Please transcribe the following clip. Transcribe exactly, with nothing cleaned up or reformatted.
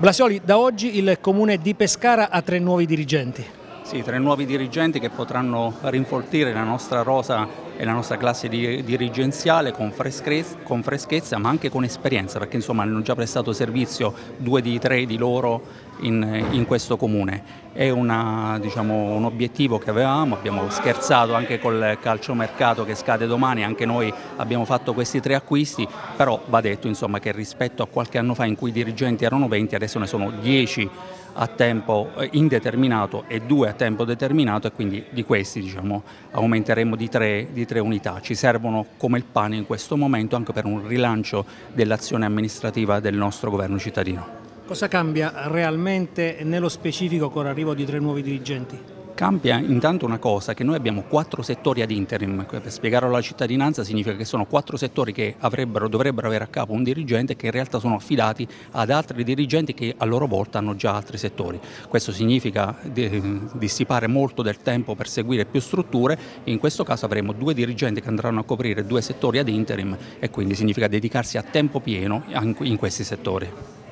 Blasioli, da oggi il comune di Pescara ha tre nuovi dirigenti. Sì, tre nuovi dirigenti che potranno rinfoltire la nostra rosa e la nostra classe di, dirigenziale con freschezza, con freschezza, ma anche con esperienza, perché insomma hanno già prestato servizio due di tre di loro in, in questo comune. È una, diciamo, un obiettivo che avevamo, abbiamo scherzato anche col calciomercato che scade domani, anche noi abbiamo fatto questi tre acquisti, però va detto insomma, che rispetto a qualche anno fa in cui i dirigenti erano venti, adesso ne sono dieci a tempo indeterminato e due a tempo determinato, e quindi di questi diciamo, aumenteremo di tre, di tre unità. Ci servono come il pane in questo momento anche per un rilancio dell'azione amministrativa del nostro governo cittadino. Cosa cambia realmente nello specifico con l'arrivo di tre nuovi dirigenti? Cambia intanto una cosa, che noi abbiamo quattro settori ad interim. Per spiegarlo alla cittadinanza significa che sono quattro settori che avrebbero, dovrebbero avere a capo un dirigente, che in realtà sono affidati ad altri dirigenti che a loro volta hanno già altri settori. Questo significa dissipare molto del tempo per seguire più strutture. In questo caso avremo due dirigenti che andranno a coprire due settori ad interim, e quindi significa dedicarsi a tempo pieno in questi settori.